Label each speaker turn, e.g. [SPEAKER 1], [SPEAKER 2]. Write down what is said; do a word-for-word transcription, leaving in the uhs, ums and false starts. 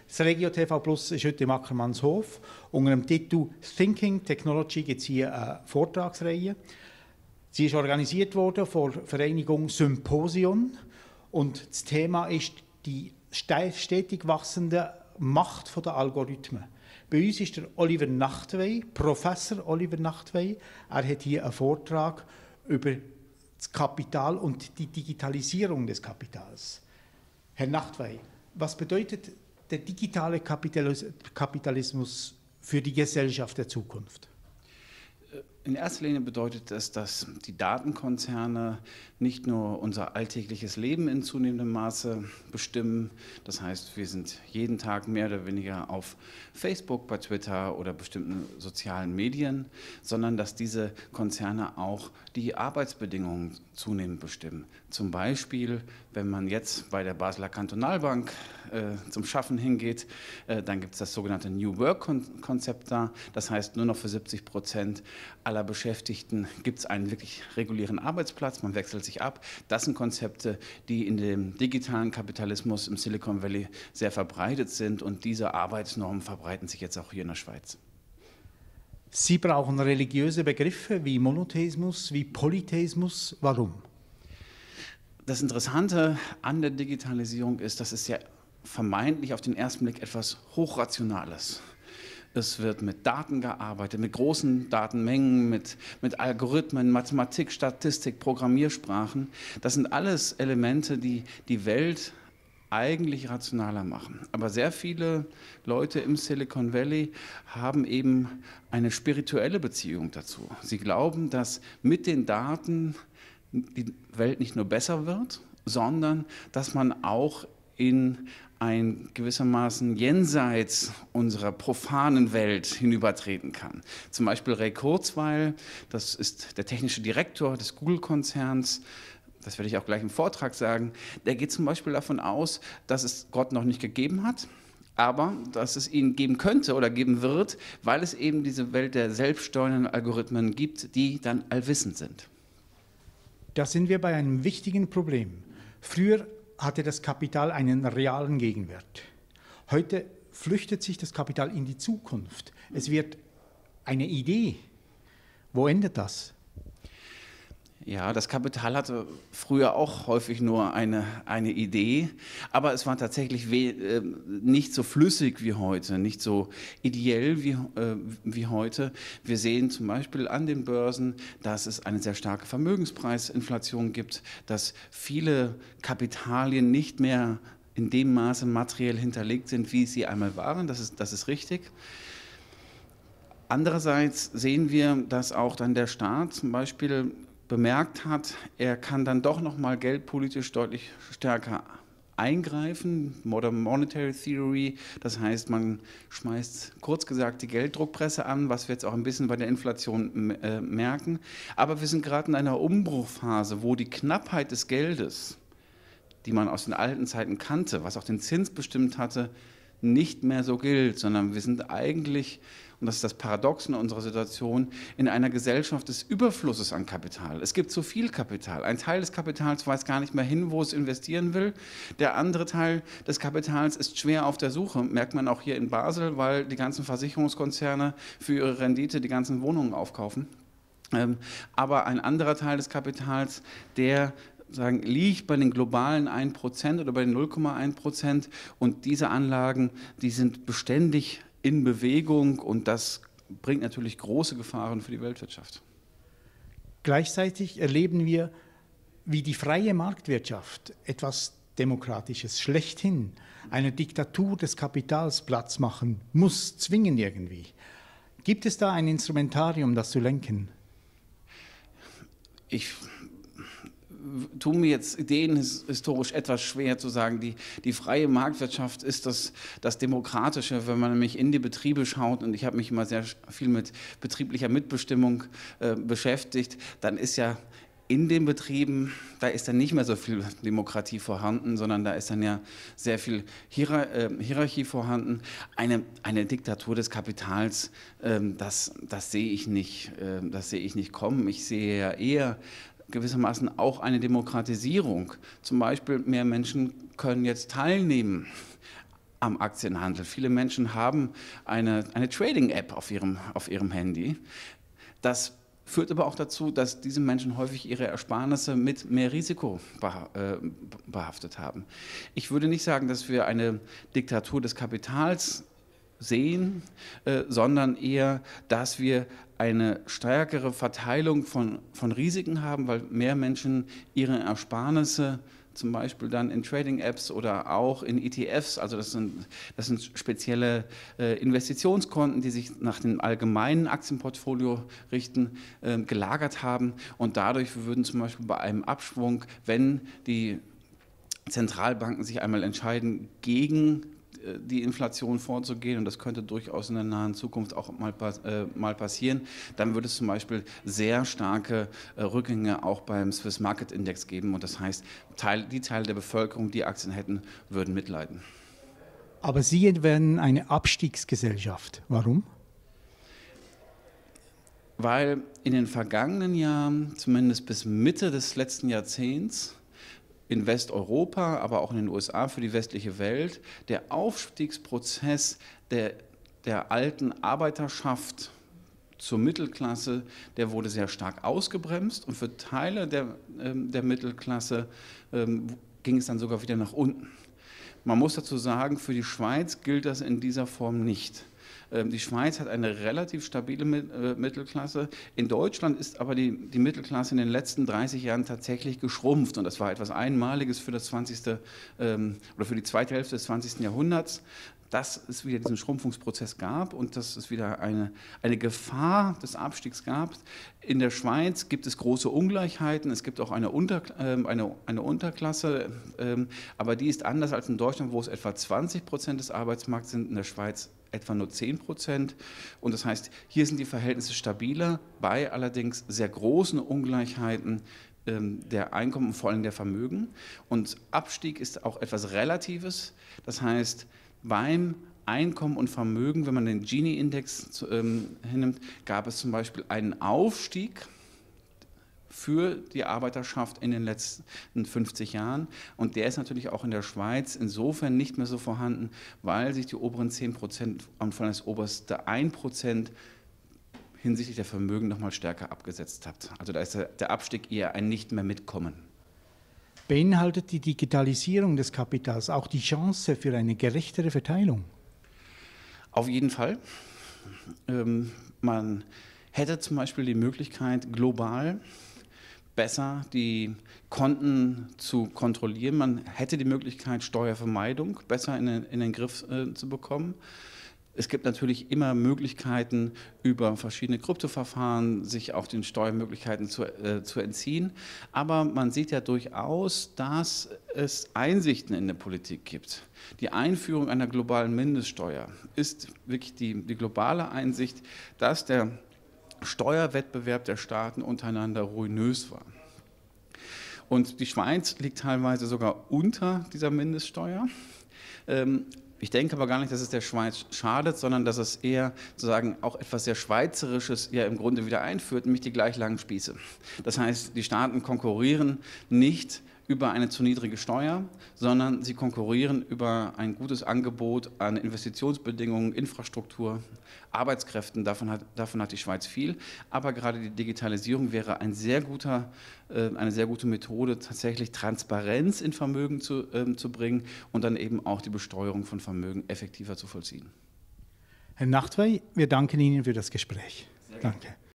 [SPEAKER 1] Das Regio T V Plus ist heute im Ackermannshof. Unter dem Titel Thinking Technology gibt es hier eine Vortragsreihe. Sie ist organisiert worden von der Vereinigung Symposion und das Thema ist die stetig wachsende Macht der Algorithmen. Bei uns ist der Oliver Nachtwey, Professor Oliver Nachtwey. Er hat hier einen Vortrag über das Kapital und die Digitalisierung des Kapitals. Herr Nachtwey, was bedeutet der digitale Kapitalismus für die Gesellschaft der Zukunft?
[SPEAKER 2] In erster Linie bedeutet es, dass die Datenkonzerne nicht nur unser alltägliches Leben in zunehmendem Maße bestimmen. Das heißt, wir sind jeden Tag mehr oder weniger auf Facebook, bei Twitter oder bestimmten sozialen Medien, sondern dass diese Konzerne auch die Arbeitsbedingungen zunehmend bestimmen. Zum Beispiel, wenn man jetzt bei der Basler Kantonalbank äh, zum Schaffen hingeht, äh, dann gibt es das sogenannte New Work-Konzept da. Das heißt, nur noch für siebzig Prozent aller Beschäftigten gibt es einen wirklich regulären Arbeitsplatz, man wechselt sich ab. Das sind Konzepte, die in dem digitalen Kapitalismus im Silicon Valley sehr verbreitet sind und diese Arbeitsnormen verbreiten sich jetzt auch hier in der Schweiz.
[SPEAKER 1] Sie brauchen religiöse Begriffe wie Monotheismus, wie Polytheismus. Warum?
[SPEAKER 2] Das Interessante an der Digitalisierung ist, dass es ja vermeintlich auf den ersten Blick etwas Hochrationales. Es wird mit Daten gearbeitet, mit großen Datenmengen, mit, mit Algorithmen, Mathematik, Statistik, Programmiersprachen. Das sind alles Elemente, die die Welt eigentlich rationaler machen. Aber sehr viele Leute im Silicon Valley haben eben eine spirituelle Beziehung dazu. Sie glauben, dass mit den Daten die Welt nicht nur besser wird, sondern dass man auch in ein gewissermaßen jenseits unserer profanen Welt hinübertreten kann. Zum Beispiel Ray Kurzweil, das ist der technische Direktor des Google-Konzerns, das werde ich auch gleich im Vortrag sagen, der geht zum Beispiel davon aus, dass es Gott noch nicht gegeben hat, aber dass es ihn geben könnte oder geben wird, weil es eben diese Welt der selbststeuernden Algorithmen gibt, die dann allwissend sind.
[SPEAKER 1] Da sind wir bei einem wichtigen Problem. Früher hatte das Kapital einen realen Gegenwert. Heute flüchtet sich das Kapital in die Zukunft. Es wird eine Idee. Wo endet das?
[SPEAKER 2] Ja, das Kapital hatte früher auch häufig nur eine, eine Idee, aber es war tatsächlich we, äh, nicht so flüssig wie heute, nicht so ideell wie, äh, wie heute. Wir sehen zum Beispiel an den Börsen, dass es eine sehr starke Vermögenspreisinflation gibt, dass viele Kapitalien nicht mehr in dem Maße materiell hinterlegt sind, wie sie einmal waren. Das ist, das ist richtig. Andererseits sehen wir, dass auch dann der Staat zum Beispiel bemerkt hat, er kann dann doch noch mal geldpolitisch deutlich stärker eingreifen. Modern Monetary Theory, das heißt, man schmeißt kurz gesagt die Gelddruckpresse an, was wir jetzt auch ein bisschen bei der Inflation äh, merken. Aber wir sind gerade in einer Umbruchphase, wo die Knappheit des Geldes, die man aus den alten Zeiten kannte, was auch den Zins bestimmt hatte, nicht mehr so gilt, sondern wir sind eigentlich, und das ist das Paradox in unserer Situation, in einer Gesellschaft des Überflusses an Kapital. Es gibt zu viel Kapital. Ein Teil des Kapitals weiß gar nicht mehr hin, wo es investieren will. Der andere Teil des Kapitals ist schwer auf der Suche, merkt man auch hier in Basel, weil die ganzen Versicherungskonzerne für ihre Rendite die ganzen Wohnungen aufkaufen. Aber ein anderer Teil des Kapitals, der sagen, liegt bei den globalen ein Prozent oder bei den null Komma eins Prozent und diese Anlagen, die sind beständig in Bewegung und das bringt natürlich große Gefahren für die Weltwirtschaft.
[SPEAKER 1] Gleichzeitig erleben wir, wie die freie Marktwirtschaft etwas Demokratisches schlechthin einer Diktatur des Kapitals Platz machen muss, zwingen irgendwie. Gibt es da ein Instrumentarium, das zu lenken?
[SPEAKER 2] Ich tue mir jetzt ideenhistorisch etwas schwer zu sagen, die, die freie Marktwirtschaft ist das, das Demokratische, wenn man nämlich in die Betriebe schaut, und ich habe mich immer sehr viel mit betrieblicher Mitbestimmung äh, beschäftigt, dann ist ja in den Betrieben, da ist dann nicht mehr so viel Demokratie vorhanden, sondern da ist dann ja sehr viel Hierar äh, Hierarchie vorhanden. Eine, eine Diktatur des Kapitals, äh, das, das sehe ich nicht, äh, das sehe ich nicht kommen. Ich sehe ja eher gewissermaßen auch eine Demokratisierung. Zum Beispiel mehr Menschen können jetzt teilnehmen am Aktienhandel. Viele Menschen haben eine, eine Trading-App auf ihrem, auf ihrem Handy. Das führt aber auch dazu, dass diese Menschen häufig ihre Ersparnisse mit mehr Risiko behaftet haben. Ich würde nicht sagen, dass wir eine Diktatur des Kapitals sehen, äh, sondern eher, dass wir eine stärkere Verteilung von, von Risiken haben, weil mehr Menschen ihre Ersparnisse zum Beispiel dann in Trading-Apps oder auch in E T Fs, also das sind, das sind spezielle äh, Investitionskonten, die sich nach dem allgemeinen Aktienportfolio richten, äh, gelagert haben, und dadurch würden zum Beispiel bei einem Abschwung, wenn die Zentralbanken sich einmal entscheiden, gegen die Inflation vorzugehen, und das könnte durchaus in der nahen Zukunft auch mal, äh, mal passieren, dann würde es zum Beispiel sehr starke äh, Rückgänge auch beim Swiss Market Index geben, und das heißt, Teil, die Teile der Bevölkerung, die Aktien hätten, würden mitleiden.
[SPEAKER 1] Aber Sie werden eine Abstiegsgesellschaft. Warum?
[SPEAKER 2] Weil in den vergangenen Jahren, zumindest bis Mitte des letzten Jahrzehnts, in Westeuropa, aber auch in den U S A für die westliche Welt, der Aufstiegsprozess der, der alten Arbeiterschaft zur Mittelklasse, der wurde sehr stark ausgebremst, und für Teile der, ähm, der Mittelklasse ähm, ging es dann sogar wieder nach unten. Man muss dazu sagen, für die Schweiz gilt das in dieser Form nicht. Die Schweiz hat eine relativ stabile Mittelklasse. In Deutschland ist aber die, die Mittelklasse in den letzten dreißig Jahren tatsächlich geschrumpft, und das war etwas Einmaliges für das zwanzigste ähm, oder für die zweite Hälfte des zwanzigsten Jahrhunderts, dass es wieder diesen Schrumpfungsprozess gab und dass es wieder eine, eine Gefahr des Abstiegs gab. In der Schweiz gibt es große Ungleichheiten, es gibt auch eine, Unter, äh, eine, eine Unterklasse, äh, aber die ist anders als in Deutschland, wo es etwa zwanzig Prozent des Arbeitsmarkts sind, in der Schweiz etwa nur zehn Prozent. Und das heißt, hier sind die Verhältnisse stabiler, bei allerdings sehr großen Ungleichheiten ähm, der Einkommen und vor allem der Vermögen. Und Abstieg ist auch etwas Relatives. Das heißt, beim Einkommen und Vermögen, wenn man den Gini-Index ähm, hinnimmt, gab es zum Beispiel einen Aufstieg für die Arbeiterschaft in den letzten fünfzig Jahren. Und der ist natürlich auch in der Schweiz insofern nicht mehr so vorhanden, weil sich die oberen zehn Prozent und von das oberste ein Prozent hinsichtlich der Vermögen noch mal stärker abgesetzt hat. Also da ist der, der Abstieg eher ein Nicht mehr mitkommen.
[SPEAKER 1] Beinhaltet die Digitalisierung des Kapitals auch die Chance für eine gerechtere Verteilung?
[SPEAKER 2] Auf jeden Fall. Ähm, man hätte zum Beispiel die Möglichkeit, global besser die Konten zu kontrollieren. Man hätte die Möglichkeit, Steuervermeidung besser in den, in den Griff äh, zu bekommen. Es gibt natürlich immer Möglichkeiten, über verschiedene Kryptoverfahren sich auch den Steuermöglichkeiten zu, äh, zu entziehen. Aber man sieht ja durchaus, dass es Einsichten in der Politik gibt. Die Einführung einer globalen Mindeststeuer ist wirklich die, die globale Einsicht, dass der Steuerwettbewerb der Staaten untereinander ruinös war. Und die Schweiz liegt teilweise sogar unter dieser Mindeststeuer. Ich denke aber gar nicht, dass es der Schweiz schadet, sondern dass es eher sozusagen auch etwas sehr Schweizerisches ja im Grunde wieder einführt, nämlich die gleich langen Spieße. Das heißt, die Staaten konkurrieren nicht über eine zu niedrige Steuer, sondern sie konkurrieren über ein gutes Angebot an Investitionsbedingungen, Infrastruktur, Arbeitskräften. Davon hat, davon hat die Schweiz viel. Aber gerade die Digitalisierung wäre ein sehr guter, äh, eine sehr gute Methode, tatsächlich Transparenz in Vermögen zu, äh, zu bringen und dann eben auch die Besteuerung von Vermögen effektiver zu vollziehen.
[SPEAKER 1] Herr Nachtwey, wir danken Ihnen für das Gespräch. Danke.